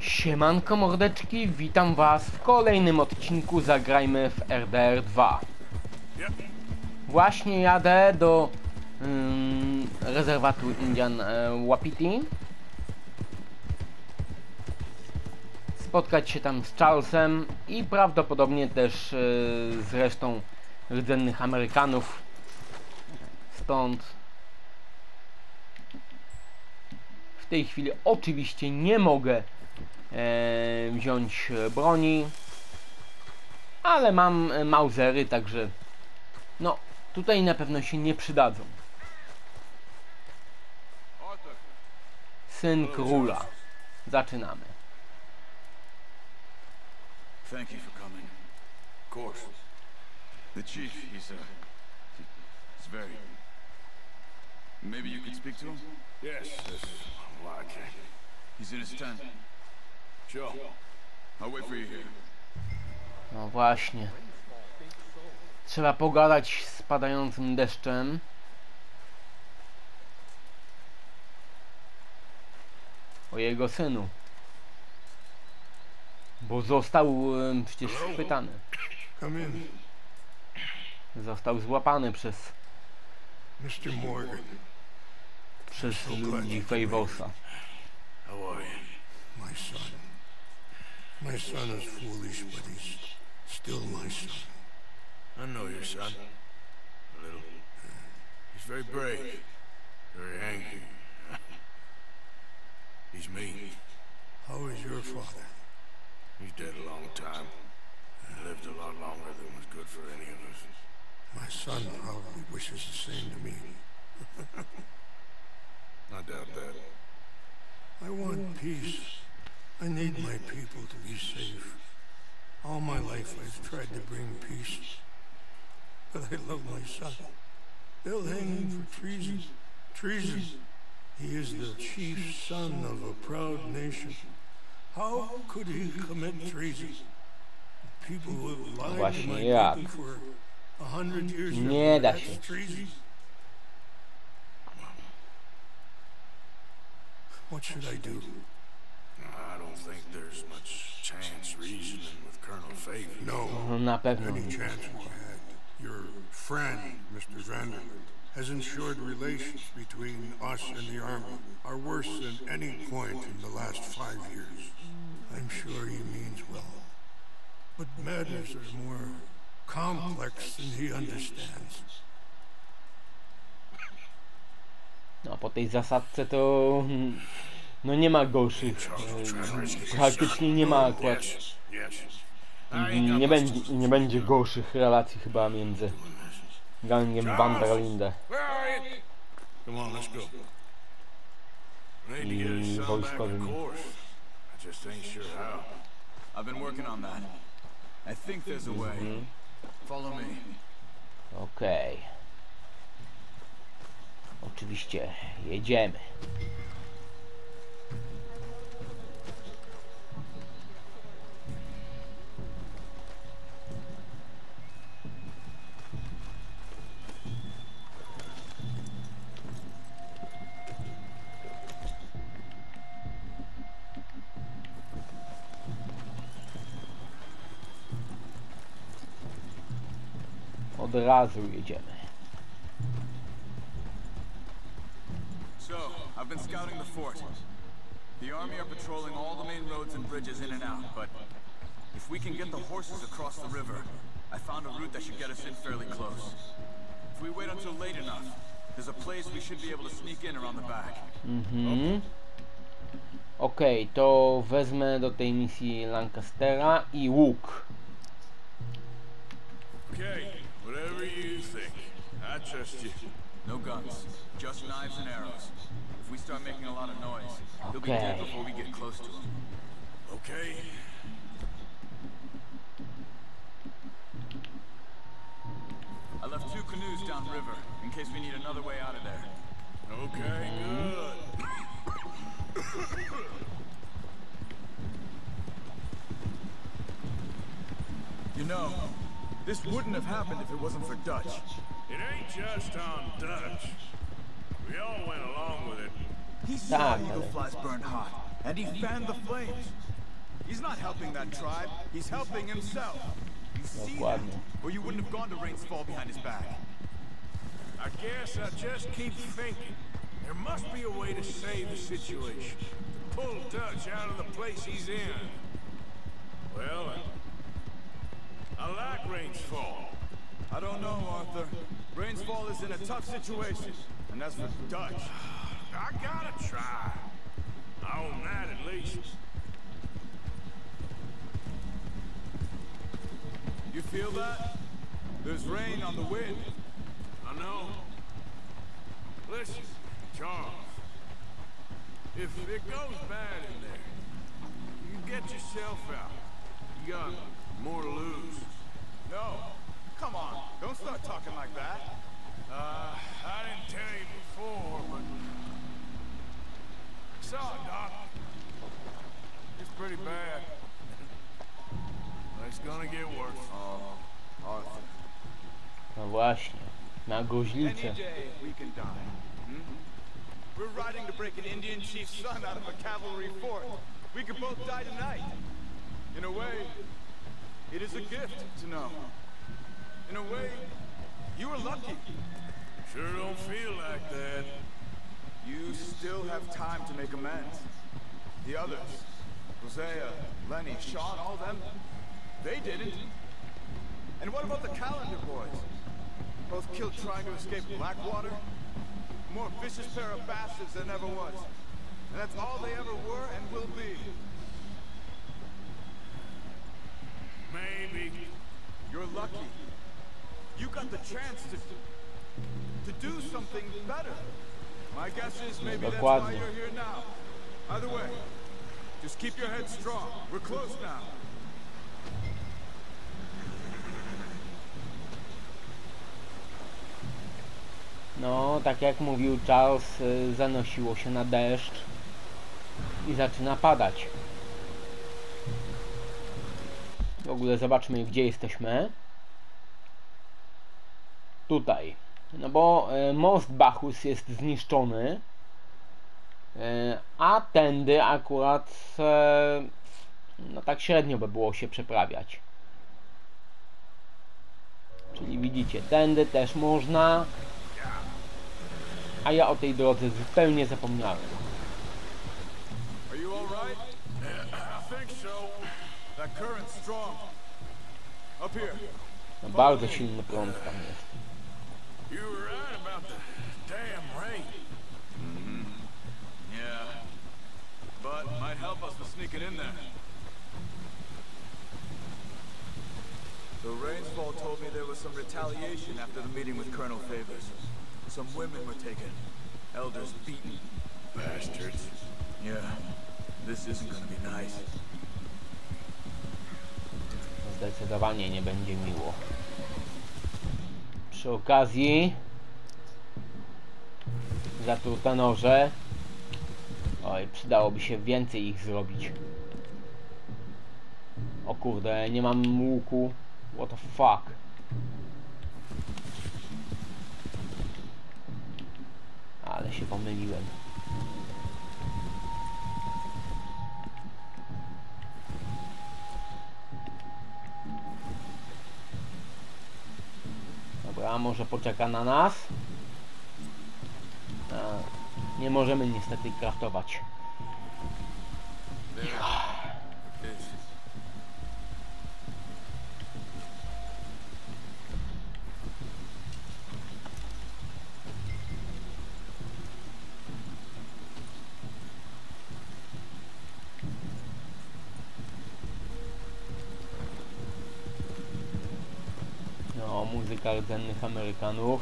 Siemanko mordeczki, witam was w kolejnym odcinku Zagrajmy w RDR 2. Właśnie jadę do rezerwatu Indian Wapiti. Spotkać się tam z Charlesem i prawdopodobnie też z resztą rdzennych Amerykanów. Stąd w tej chwili oczywiście nie mogę wziąć broni, ale mam mausery, także no tutaj na pewno się nie przydadzą. Syn króla. Zaczynamy. Thank you for coming. Of course. The chief, he's very... Maybe you could speak to him? Yes, why I can't. He's in his tent. Sure. I'll wait for you here. No właśnie. Trzeba pogadać z padającym deszczem. O jego synu. Bo został przecież schwytany. Come in, Został złapany przez Mr. Morgan. ludzi Favosa. How are you? My son. My son is foolish, but he's still my son. I know your son. A little. He's very brave. Very angry. He's mean. How is your father? He's dead a long time. He lived a lot longer than was good for any of us. My son probably wishes the same to me. I doubt that. I want peace. I need my people to be safe. All my life I've tried to bring peace. But I love my son. They'll hang him for treason. Treason. He is the chief son of a proud nation. How could he commit treason? People will lie to my people for 100 years. Nie da That's się. treason. What should I do? I don't think there's much chance reasoning with Colonel Fagan. No. Na pewno Any nie. chance we had. Your friend, Mr. Vanderbilt, has ensured relations between us and the army are worse than any point in the last 5 years. I'm sure he means well. But matters are more complex than he understands. No po tej zasadce to no nie ma gorszych. Praktycznie nie ma akurat. Nie będzie gorszych relacji chyba między gangiem Van der Linde i wojskowymi. I've been working on that. I think there's a way. Follow me. Okej. Oczywiście jedziemy. Od razu jedziemy. So, I've been scouting the fort. The army are patrolling all the main roads and bridges in and out, but if we can get the horses across the river, I found a route that should get us in fairly close. If we wait until late enough, there's a place we should be able to sneak in around the back. Okej, to wezmę do tej misji Lancastera i łuk. Okay, whatever you think. I trust you. No guns, just knives and arrows. If we start making a lot of noise, he'll be dead before we get close to him. Okay. I left 2 canoes downriver in case we need another way out of there. Okay, good. You know, this wouldn't have happened if it wasn't for Dutch. It ain't just on Dutch. We all went along with it. He saw Eagle Flies burn hot, and he fanned the flames. He's not helping that tribe. He's helping himself. You see that? Dokładnie. Or you wouldn't have gone to Rains Fall behind his back. I guess I just keep thinking. There must be a way to save the situation. To pull Dutch out of the place he's in. Well, I like Rains Fall. I don't know, Arthur. Rains Fall is in a tough situation. And that's for Dutch. I gotta try. I own that at least. You feel that? There's rain on the wind. I know. Listen, Charles. If it goes bad in there, you get yourself out. You got more to lose. No. Come on. Don't start talking like that. I didn't tell you before, but... Saw it, Doc. It's pretty bad. But it's gonna get worse. Oh, Arthur. No właśnie, na Any goźlicę. day we can die. Hmm? We're riding to break an Indian chief's son out of a cavalry fort. We could both die tonight. In a way, it is a gift to know. In a way, you were lucky. Sure don't feel like that. You still have time to make amends. The others, Hosea, Lenny, Sean, all them, they didn't. And what about the Calendar boys? Both killed trying to escape Blackwater? A more vicious pair of bastards than ever was. And that's all they ever were and will be. Maybe. You're lucky. You got the chance to do something better. My guess is maybe that's why Dokładnie. you're here now. Either way, just keep your head strong. We're close now. No, tak jak mówił Charles, zanosiło się na deszcz i zaczyna padać. W ogóle zobaczmy, gdzie jesteśmy. Tutaj. No bo most Bacchus jest zniszczony, a tędy akurat no tak średnio by było się przeprawiać. Czyli widzicie, tędy też można, a ja o tej drodze zupełnie zapomniałem. Are you all right? I think so. That current's strong. Up here. No, bardzo silny prąd tam jest. You were right about the damn rain. Yeah. But might help us with sneaking in there. The Rainsfall told me there was some retaliation after the meeting with Colonel Favors. Some women were taken. Elders beaten. Bastards. Yeah. This isn't gonna be nice. Zdecydowanie nie będzie miło. Przy okazji zatrute noże. Oj, przydałoby się więcej ich zrobić. O kurde, nie mam łuku. What the fuck. Ale się pomyliłem. Dobra, może poczeka na nas. Nie możemy niestety craftować. No, muzyka rdzennych Amerykanów.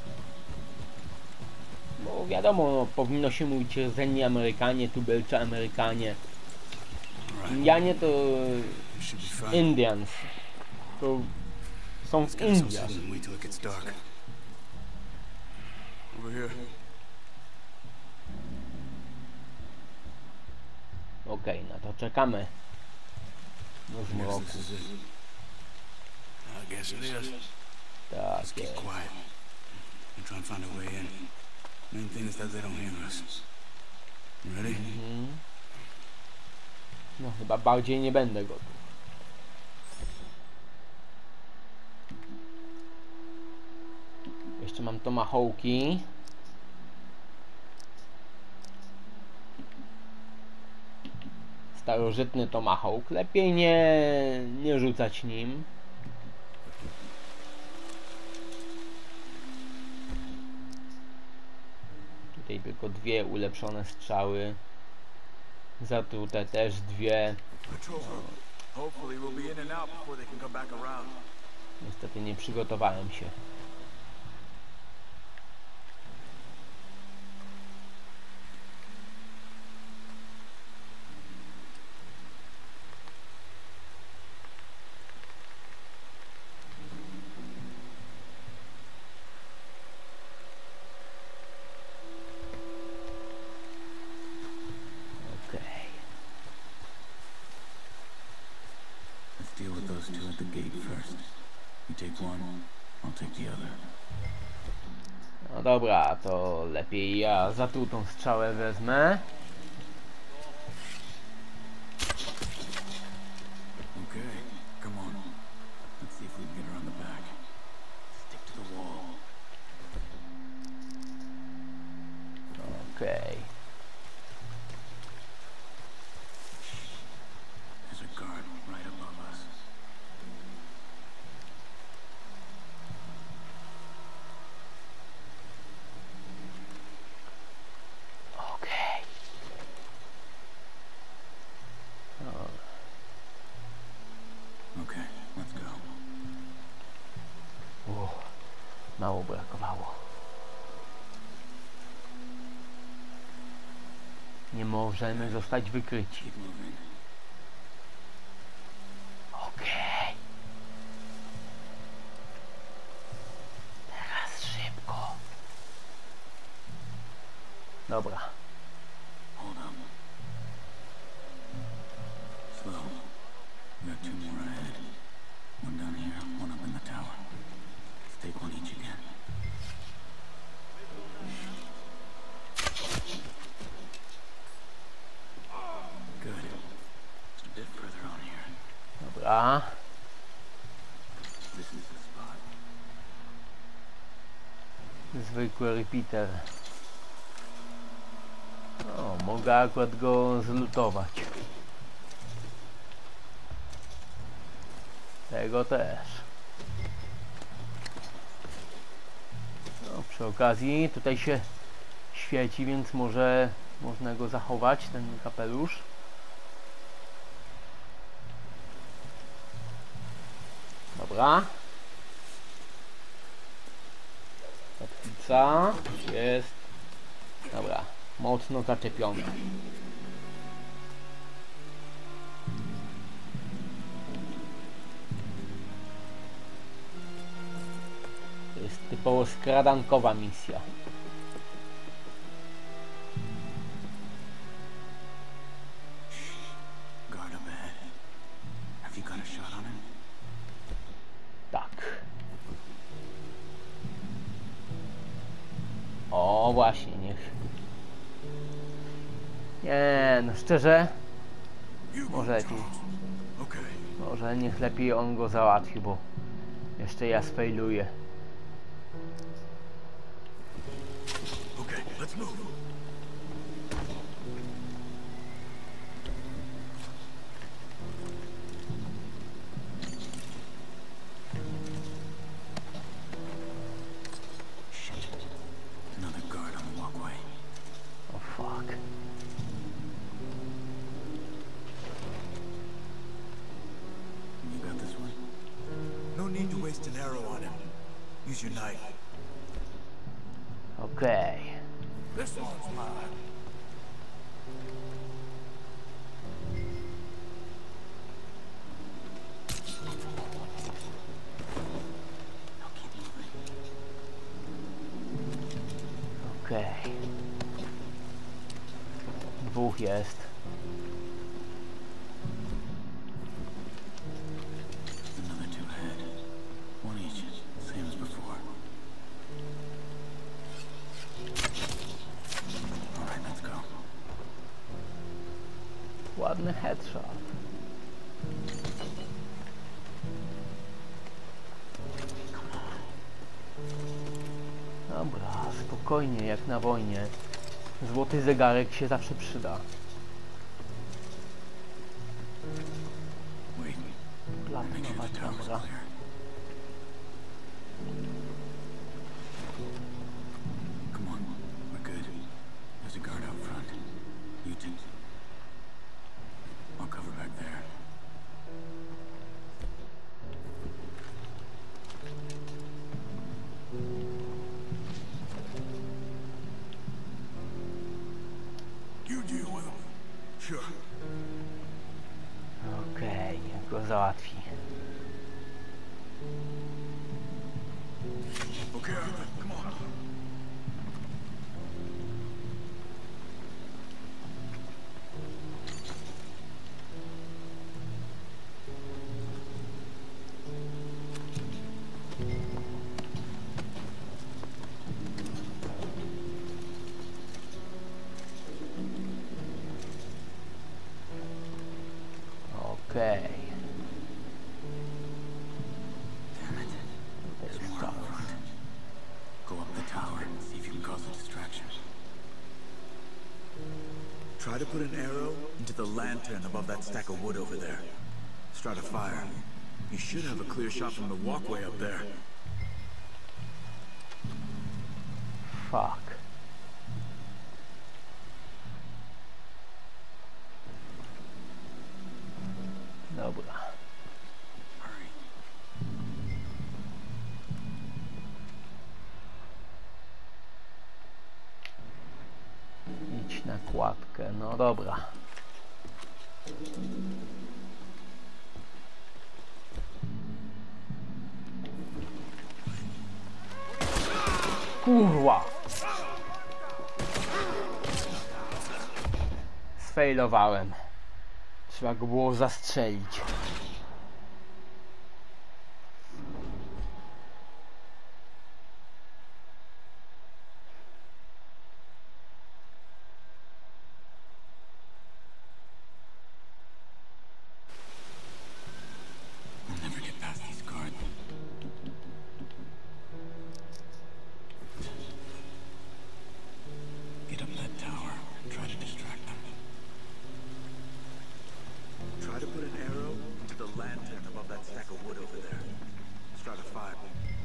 Bo wiadomo, no, powinno się mówić rdzenni Amerykanie, tubylczy Amerykanie. Indianie to Indians. To są w Indiach. Over here. Okej, no to czekamy do zmroku. I guess it is. Tak Keep jest. quiet and try and find a way in. Main thing is that they don't hear us. You ready? No chyba bardziej nie będę gotów. Jeszcze mam tomahawki. Starożytny tomahawk. Lepiej nie rzucać nim. Tutaj tylko 2 ulepszone strzały. Zatrute też 2. Niestety nie przygotowałem się. No dobra, to lepiej ja zatrutą strzałę wezmę. Okej. Mało brakowało. Nie możemy zostać wykryci. Okej. Teraz szybko. Dobra. Dobra. Zwykły repeater. O, mogę akurat go zlutować. Tego też. No, przy okazji tutaj się świeci, więc może można go zachować, ten kapelusz. Dobra. Kotwica jest. Dobra, mocno zaczepiona. To jest typowo skradankowa misja. O właśnie, niech. Nie, no szczerze. Może niech lepiej on go załatwi, bo jeszcze ja sfailuję. An arrow on him. Use your knife. Okay. This one's mine. Okay. Dwóch jest. Ładny headshot. Dobra, spokojnie, jak na wojnie. Złoty zegarek się zawsze przyda. Platynowa kamera. Come on, we're good. There's a guard out front. You two. I'll cover back there. You deal with him. Sure. Okej, niech go załatwi. Okay, Arthur, come on. Okej. Damn it. There's more out front. Go up the tower and see if you can cause a distraction. Try to put an arrow into the lantern above that stack of wood over there. Start a fire. You should have a clear shot from the walkway up there. Fuck. Dobra. Hurry. Idź na kładkę, no dobra. Kurwa! Sfailowałem. Trzeba go było zastrzelić. We'll never get past these guards. Get up that tower and try to distract them. Try to put an arrow into the lantern above that stack of wood over there. Start a fire.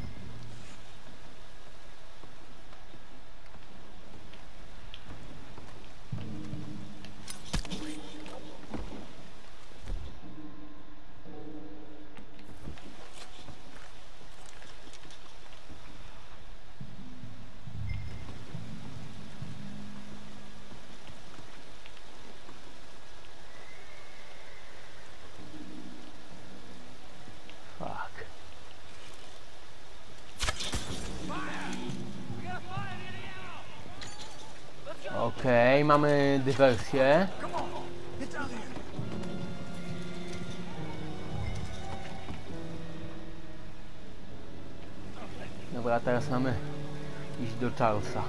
Fuck. Okej, mamy dywersję. Dobra, teraz mamy iść do Charlesa.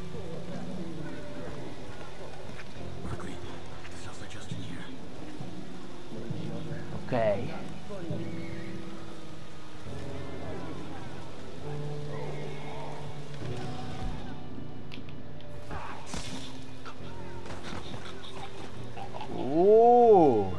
Quickly. The cells are just in here. Okej. Ooh.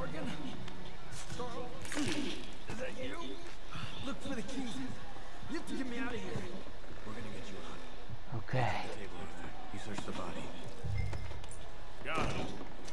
Is that you? Look for the keys. You have to get me out of here. We're gonna get you out. Okej. Table, Arthur. You search the body. Got it.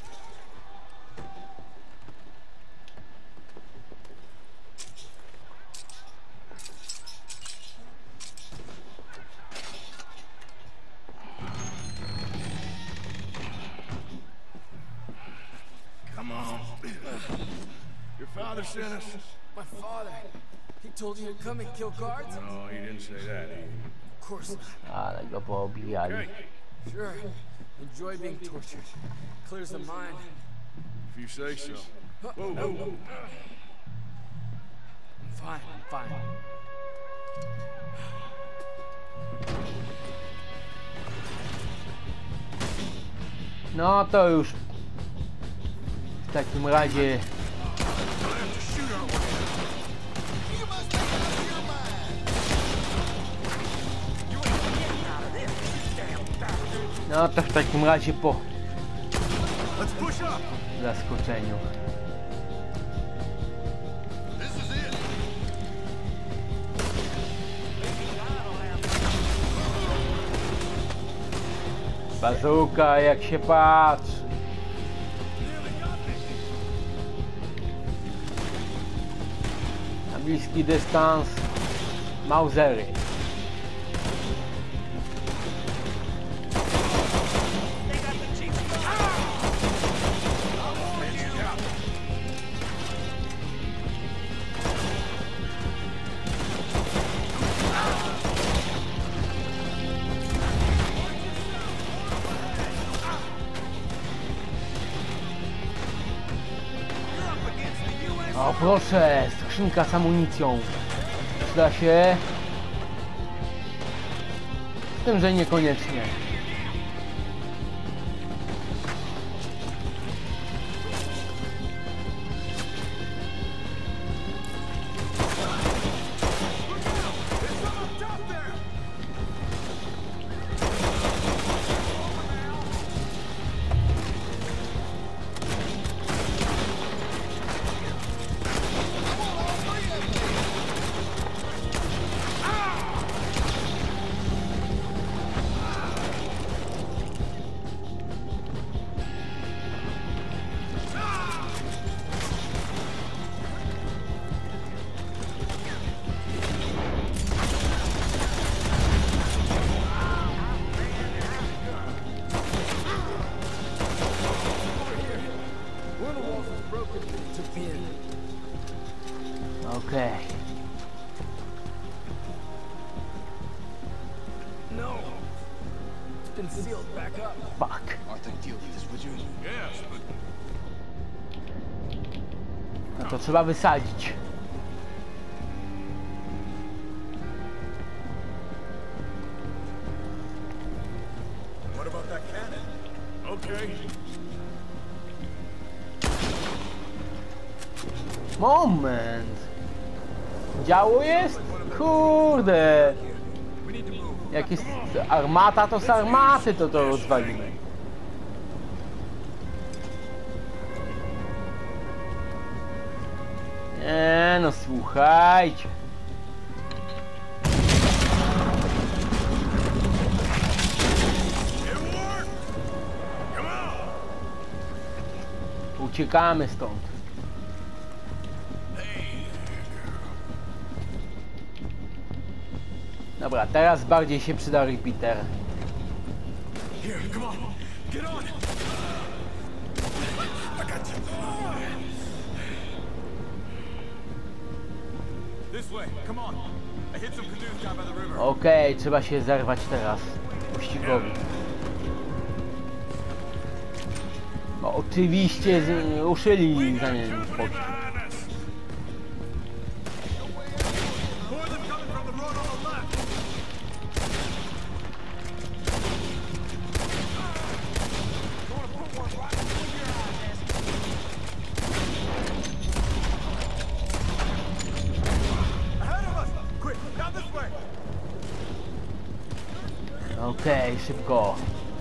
Come on. Your father sent us? My father. He told you to come and kill guards? No, he didn't say that. Of course not. Ale go poobijali. Okay, Sure. Enjoy being tortured. Clears the mind. if you say so. Whoa, whoa, whoa. I'm fine. No to już takim razie no to w takim razie po zaskoczeniu. Bazuka, jak się patrzy. Na bliski dystans Mausery. O proszę, skrzynka z amunicją. Przyda się. Z tym, że niekoniecznie. Okej. No. It's been sealed back up. Fuck. Arthur, deal with this, would you? Yes, but No to trzeba wysadzić. What about that cannon? okay. Moment. Działo jest? Kurde. Jak jest armata, to z armaty to rozwalimy. Nie no, słuchajcie. Uciekamy stąd. Dobra, teraz bardziej się przyda repeater. Here, come on. Get on. I got you. This way. Come on. I hit some canoes down by the river. Okej, trzeba się zerwać teraz pościgowi. No oczywiście ruszyli za nim pościg. More of them coming from the road on the left. Ahead of us. Quick, down this way. Okej, szybko.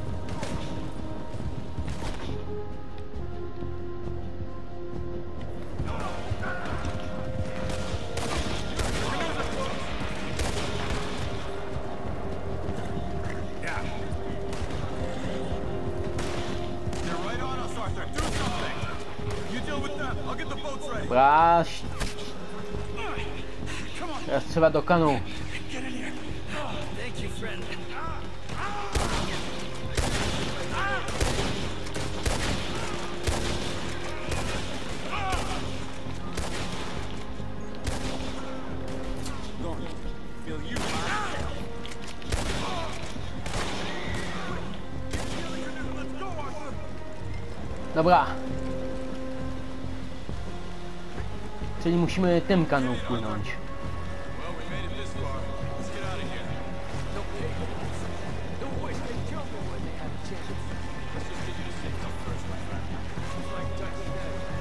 They're right on us, Arthur. Do something. You deal with them. I'll get the boats ready. Dobra, Come on. teraz trzeba do kanu. Get in here. Thank you, friend. Lauren, feel you. Let's go, Arthur. Dobra. Czyli musimy tym kaną płynąć. Well, we made it this far. Let's get out of here. Don't waste the jumble when they have a chance. Let's just get you to safety first, my friend. It's like touching down.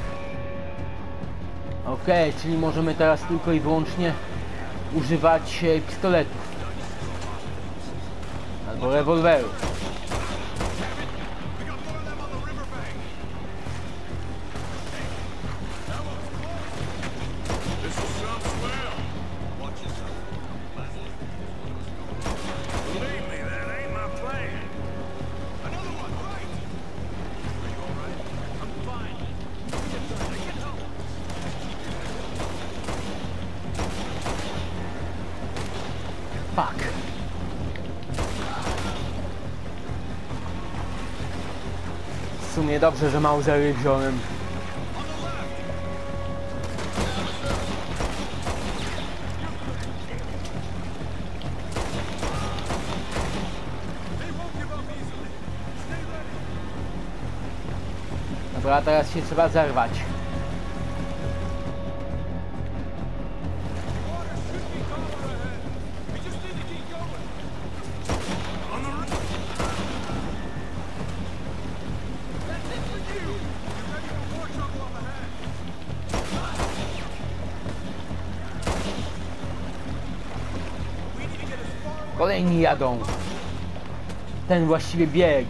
Okej, czyli możemy teraz tylko i wyłącznie używać pistoletów. Albo rewolwerów. Fuck. W sumie dobrze, że Mausery wziąłem. Dobra, teraz się trzeba zerwać. Kolejni jadą. Ten właściwie biegł.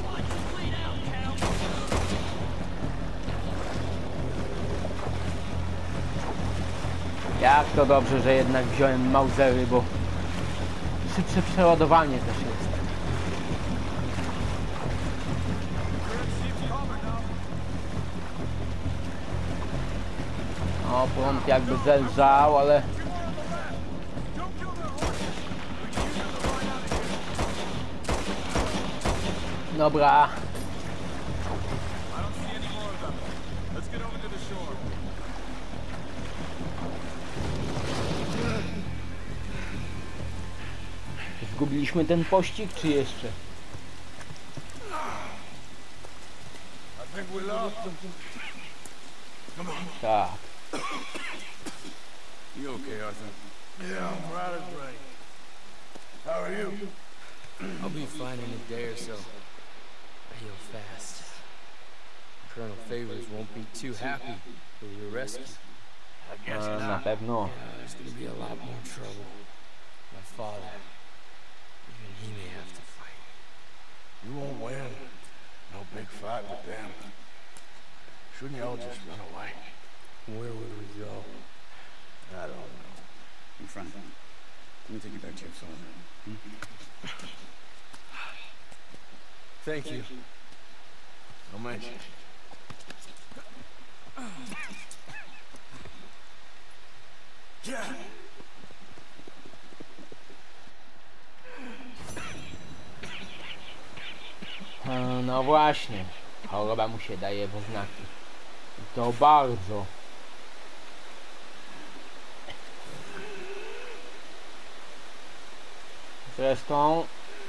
Jak to dobrze, że jednak wziąłem Mausery, bo szybsze przeładowanie też jest. O, prąd jakby zelżał, ale... Dobra. Zgubiliśmy ten pościg, czy jeszcze? Tak. You okay, Arthur? Yeah, I'm right as rain. How are you? I'll be fine in a day or so. I heal fast. Colonel Favors won't be too happy with your rescue. I guess Na not. pewno. There's gonna be a lot more trouble. My father, even he may have to fight. You won't win. No big fight with them. Shouldn't you all just run away? Where would we go? I don't know. In front. Let me take you back to your father. Thank you. No mention. Yeah. No właśnie. Choroba mu się daje we znaki. I to bardzo. Zresztą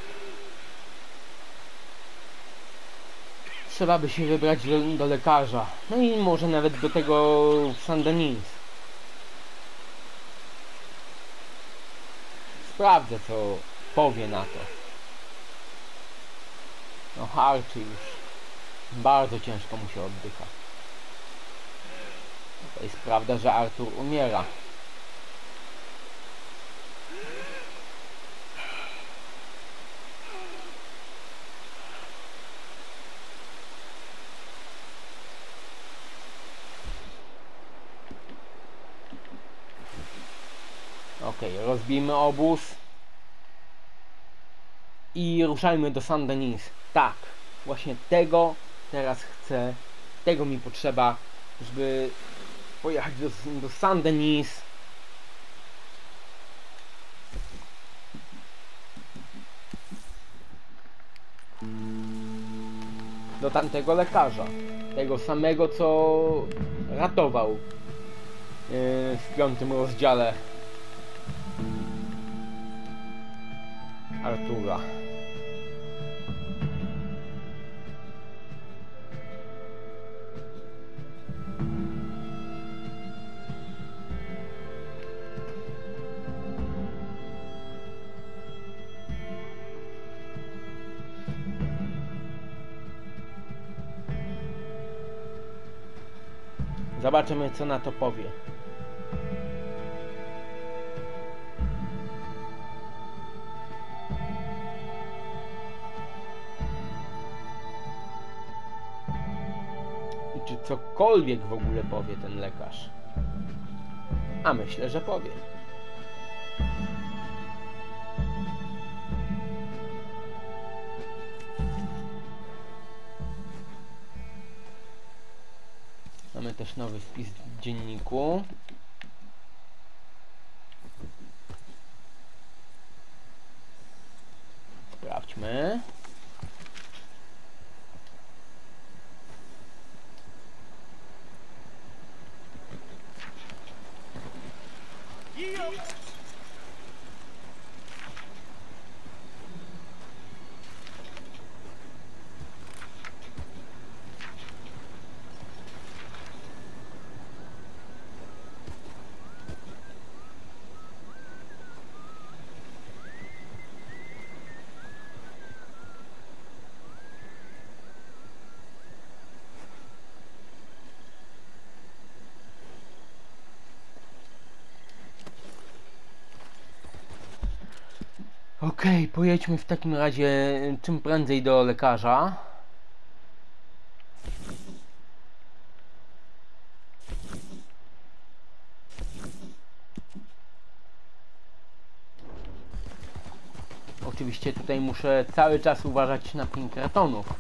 trzeba by się wybrać do lekarza. No i może nawet do tego Saint-Denis. Sprawdzę, co powie na to. No Archie już bardzo ciężko mu się oddycha. To jest prawda, że Artur umiera. Okej, rozbijmy obóz i ruszajmy do Saint-Denis. Tak, właśnie tego teraz chcę, tego mi potrzeba, żeby pojechać do Saint-Denis. Do tamtego lekarza, tego samego, co ratował w 5. rozdziale Artura. Zobaczymy, co na to powie. I czy cokolwiek w ogóle powie ten lekarz? A myślę, że powie. Mamy też nowy wpis w dzienniku. Sprawdźmy. Okej, pojedźmy w takim razie czym prędzej do lekarza. Oczywiście tutaj muszę cały czas uważać na Pinkertonów.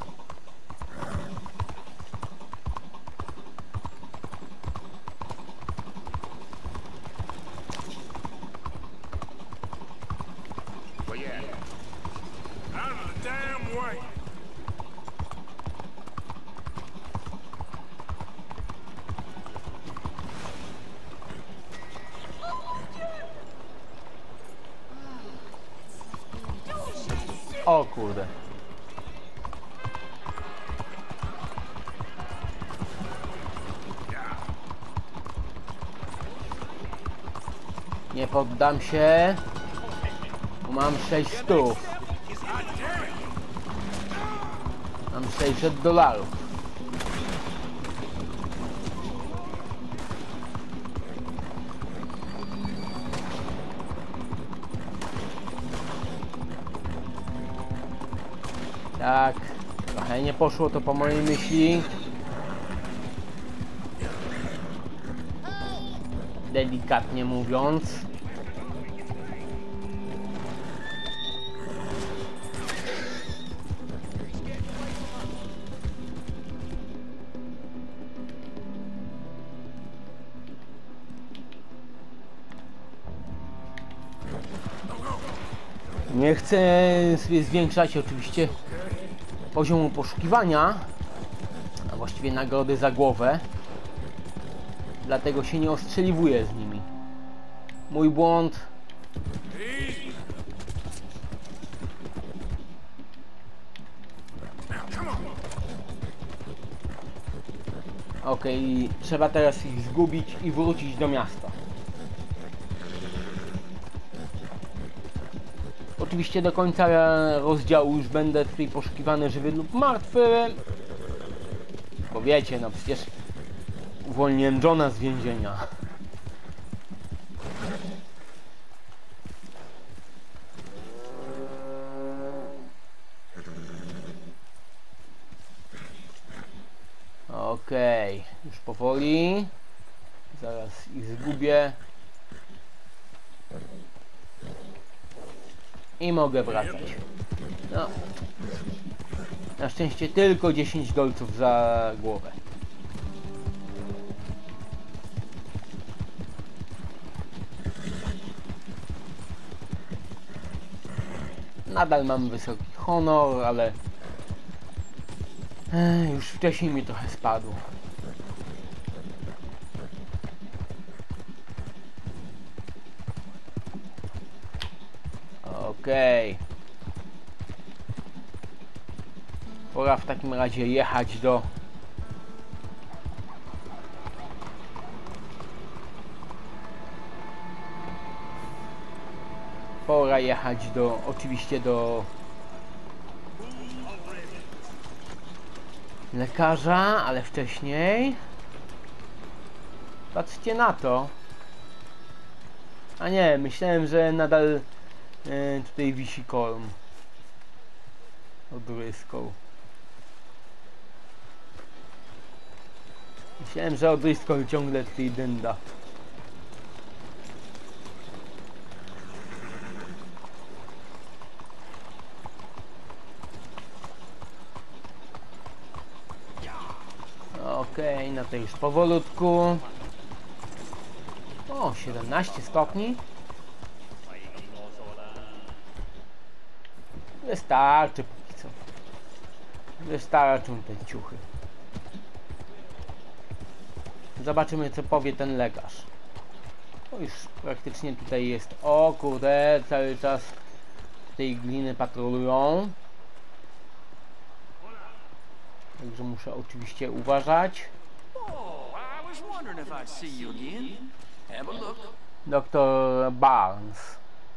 O kurde. Nie poddam się. Mam 600. Mam $600. Tak, trochę nie poszło to po mojej myśli. Delikatnie mówiąc. Nie chcę sobie zwiększać oczywiście poziomu poszukiwania, a właściwie nagrody za głowę, dlatego się nie ostrzeliwuję z nimi. Mój błąd. Okej, trzeba teraz ich zgubić i wrócić do miasta. Oczywiście do końca rozdziału już będę tutaj poszukiwany żywy lub martwy. Bo wiecie, no przecież uwolniłem Johna z więzienia. Okej, już powoli. Zaraz ich zgubię. I mogę wracać. No. Na szczęście tylko $10 za głowę. Nadal mam wysoki honor, ale już wcześniej mi trochę spadł. Okej. Pora w takim razie jechać do oczywiście do lekarza, ale wcześniej Patrzcie na to. A nie, myślałem, że nadal tutaj wisi Korm. Odryskał. Myślałem, że Odryskał ciągle tutaj dynda. Okej, no to już powolutku. O, 17 stopni. Wystarczy póki co. Wystarczą te ciuchy. Zobaczymy, co powie ten lekarz. O, już praktycznie tutaj jest. O kurde, cały czas tej gliny patrolują. Także muszę oczywiście uważać. Dr. Barnes.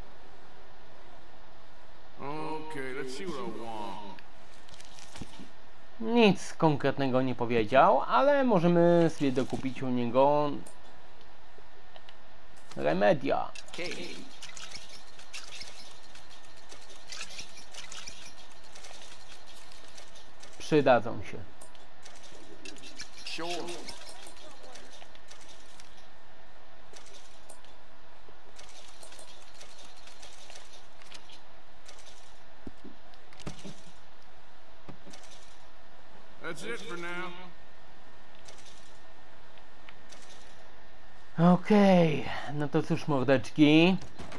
Okay, let's see what I want. Nic konkretnego nie powiedział, ale możemy sobie dokupić u niego remedia. Przydadzą się. That's it for now. Okej, no to cóż mordeczki.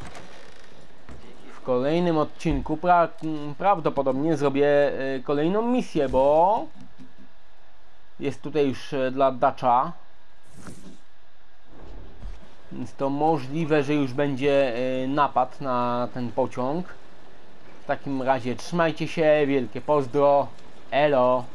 W kolejnym odcinku prawdopodobnie zrobię kolejną misję, bo jest tutaj już dla Dutcha. Więc to możliwe, że już będzie napad na ten pociąg. W takim razie trzymajcie się, wielkie pozdro, elo.